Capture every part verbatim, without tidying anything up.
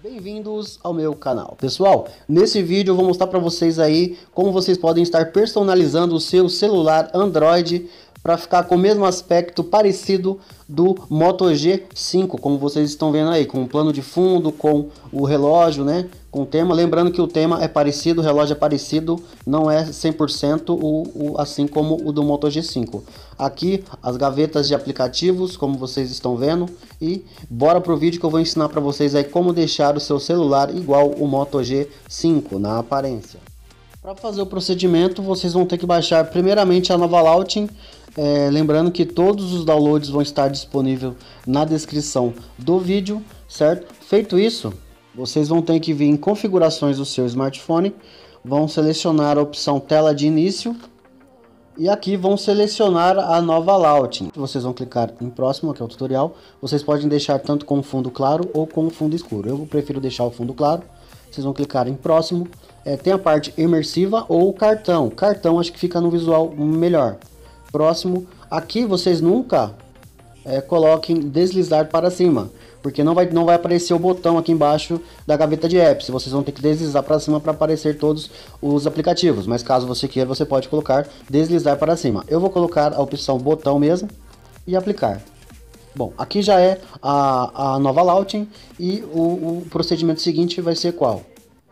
Bem-vindos ao meu canal. Pessoal, nesse vídeo eu vou mostrar para vocês aí como vocês podem estar personalizando o seu celular Android para ficar com o mesmo aspecto parecido do Moto G cinco, como vocês estão vendo aí, com o plano de fundo, com o relógio, né, com o tema. Lembrando que o tema é parecido, o relógio é parecido, não é cem por cento o, o, assim como o do Moto G cinco. Aqui as gavetas de aplicativos, como vocês estão vendo, e bora pro vídeo que eu vou ensinar para vocês aí como deixar o seu celular igual o Moto G cinco na aparência. Para fazer o procedimento, vocês vão ter que baixar primeiramente a nova Launcher. É, lembrando que todos os downloads vão estar disponíveis na descrição do vídeo, certo? Feito isso, vocês vão ter que vir em configurações do seu smartphone, vão selecionar a opção tela de início e aqui vão selecionar a nova Launcher. Vocês vão clicar em próximo, que é o tutorial. Vocês podem deixar tanto com fundo claro ou com fundo escuro. Eu prefiro deixar o fundo claro. Vocês vão clicar em próximo. É, tem a parte imersiva ou cartão. Cartão acho que fica no visual melhor. Próximo. Aqui vocês nunca é, coloquem deslizar para cima, porque não vai, não vai aparecer o botão aqui embaixo da gaveta de apps. Vocês vão ter que deslizar para cima para aparecer todos os aplicativos, mas caso você queira, você pode colocar deslizar para cima. Eu vou colocar a opção botão mesmo e aplicar. Bom, aqui já é a, a nova Launcher e o, o procedimento seguinte vai ser qual?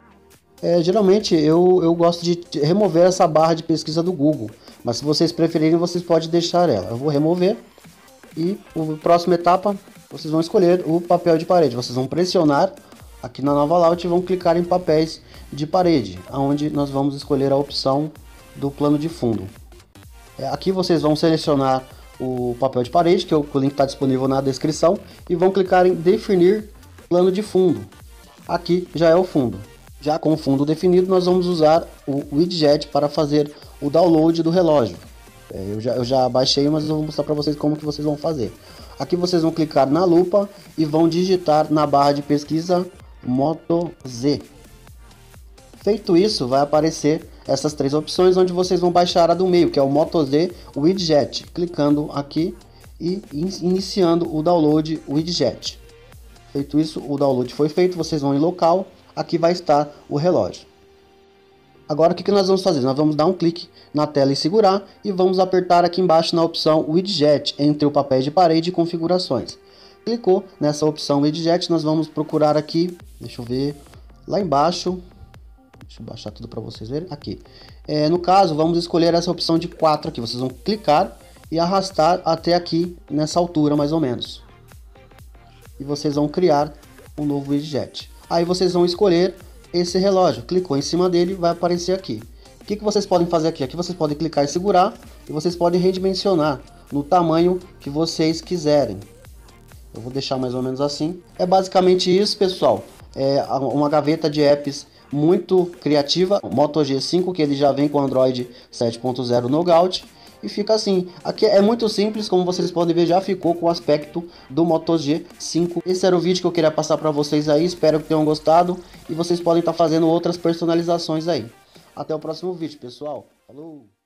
É, geralmente eu, eu gosto de remover essa barra de pesquisa do Google, mas se vocês preferirem, vocês podem deixar ela. Eu vou remover e a próxima etapa, vocês vão escolher o papel de parede. Vocês vão pressionar aqui na nova Launcher e vão clicar em papéis de parede, onde nós vamos escolher a opção do plano de fundo. É, aqui vocês vão selecionar o papel de parede, que o link está disponível na descrição, e vão clicar em definir plano de fundo. Aqui já é o fundo. Já com o fundo definido, nós vamos usar o widget para fazer o download do relógio. É, eu, já, eu já baixei, mas eu vou mostrar para vocês como que vocês vão fazer. Aqui vocês vão clicar na lupa e vão digitar na barra de pesquisa Moto Z. Feito isso, vai aparecer essas três opções, onde vocês vão baixar a do meio, que é o Moto Z Widget. Clicando aqui e iniciando o download widget. Feito isso, o download foi feito, vocês vão em local. Aqui vai estar o relógio. Agora o que, que nós vamos fazer? Nós vamos dar um clique na tela e segurar e vamos apertar aqui embaixo na opção Widget, entre o papel de parede e configurações. Clicou nessa opção Widget, nós vamos procurar aqui, deixa eu ver, lá embaixo, deixa eu baixar tudo para vocês verem, aqui. É, no caso, vamos escolher essa opção de quatro aqui, vocês vão clicar e arrastar até aqui, nessa altura mais ou menos. E vocês vão criar um novo widget. Aí vocês vão escolher esse relógio, clicou em cima dele, vai aparecer aqui. O que, que vocês podem fazer aqui? Aqui vocês podem clicar e segurar, e vocês podem redimensionar no tamanho que vocês quiserem. Eu vou deixar mais ou menos assim. É basicamente isso, pessoal. É uma gaveta de apps muito criativa, o Moto G cinco, que ele já vem com Android sete ponto zero Nougat. E fica assim, aqui é muito simples, como vocês podem ver, já ficou com o aspecto do Moto G cinco. Esse era o vídeo que eu queria passar para vocês aí, espero que tenham gostado. E vocês podem estar fazendo outras personalizações aí. Até o próximo vídeo, pessoal. Falou!